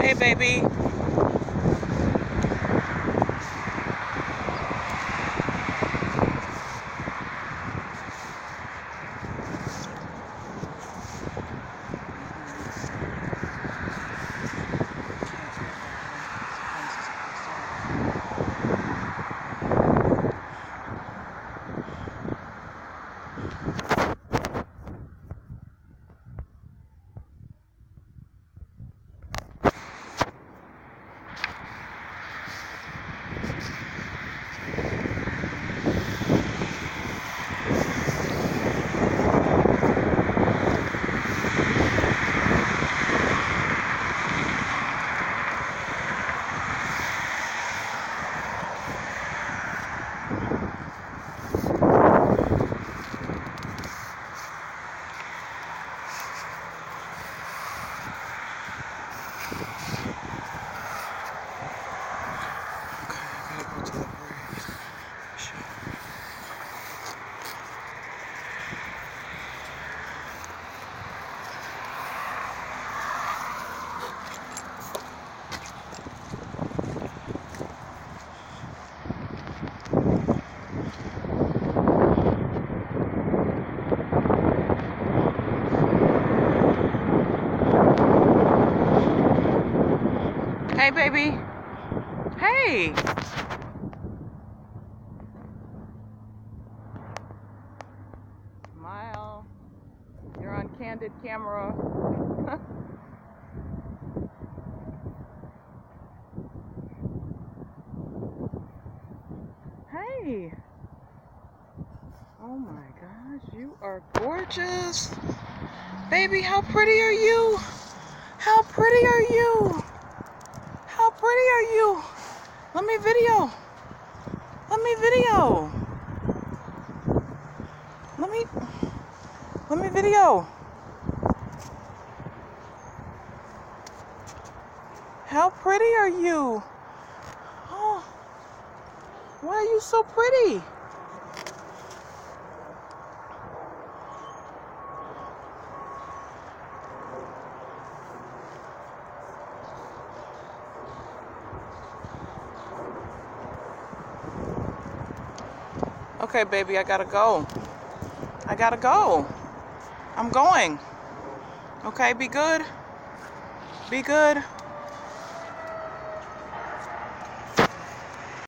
Hey, baby. Hey, baby. Hey. Smile. You're on candid camera. Hey. Oh my gosh, you are gorgeous. Baby, how pretty are you? How pretty are you? How pretty are you? Let me video. Let me video. Let me video. How pretty are you? Oh, why are you so pretty? Okay, baby, I gotta go. I gotta go. I'm going. Okay, be good. Be good.